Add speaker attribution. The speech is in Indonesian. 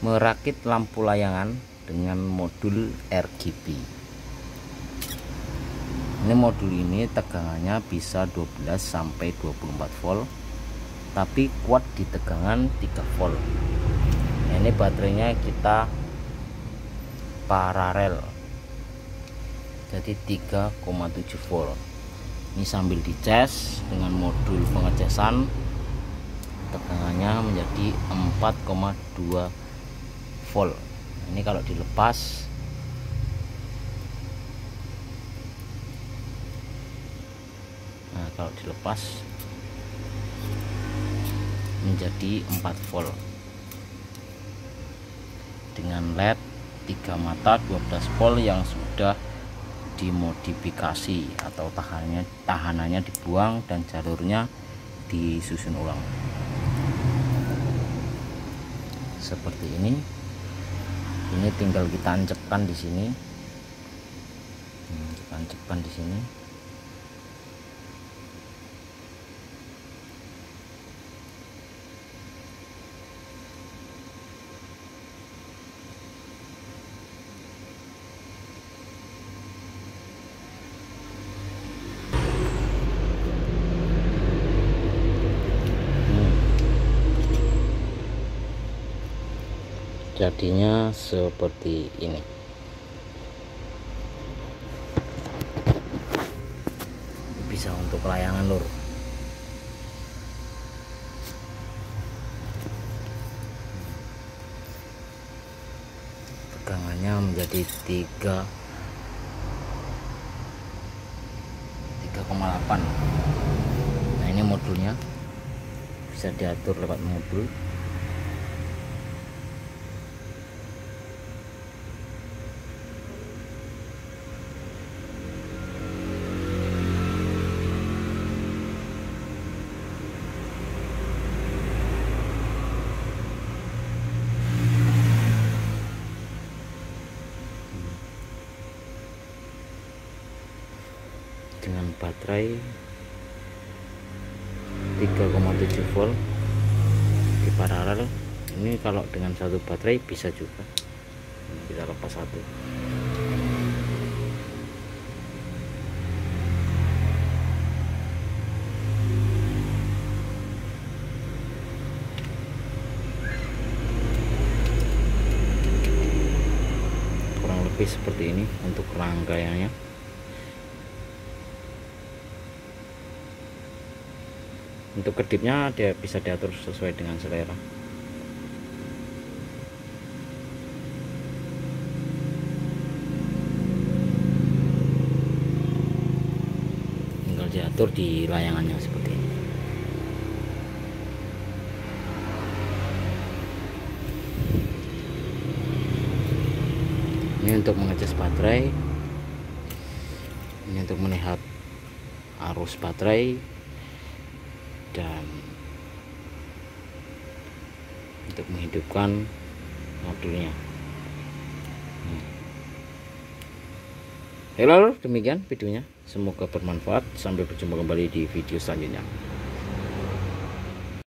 Speaker 1: merakit lampu layangan dengan modul RGB. Ini modul ini tegangannya bisa 12 sampai 24 volt, tapi kuat di tegangan 3 volt. Nah, ini baterainya kita paralel, jadi 3,7 volt. Ini sambil dicas dengan modul pengecasan, tegangannya menjadi 4,2 volt. Ini kalau dilepas menjadi 4 volt dengan LED 3 mata 12 volt yang sudah dimodifikasi atau tahanannya dibuang dan jalurnya disusun ulang seperti ini. Ini tinggal kita tancapkan di sini, tancapkan di sini. Jadinya seperti ini. Bisa untuk layangan lur. Tegangannya menjadi 3,8. Nah, ini modulnya bisa diatur lewat modul. Dengan baterai 3,7 volt di paralel. Ini kalau dengan satu baterai bisa juga. Kita lepas satu. Kurang lebih seperti ini untuk rangkaiannya. Untuk kedipnya dia bisa diatur sesuai dengan selera. Tinggal diatur di layangannya seperti ini. Ini untuk mengecas baterai. Ini untuk melihat arus baterai dan untuk menghidupkan modulnya. Halo, demikian videonya. Semoga bermanfaat. Sampai berjumpa kembali di video selanjutnya.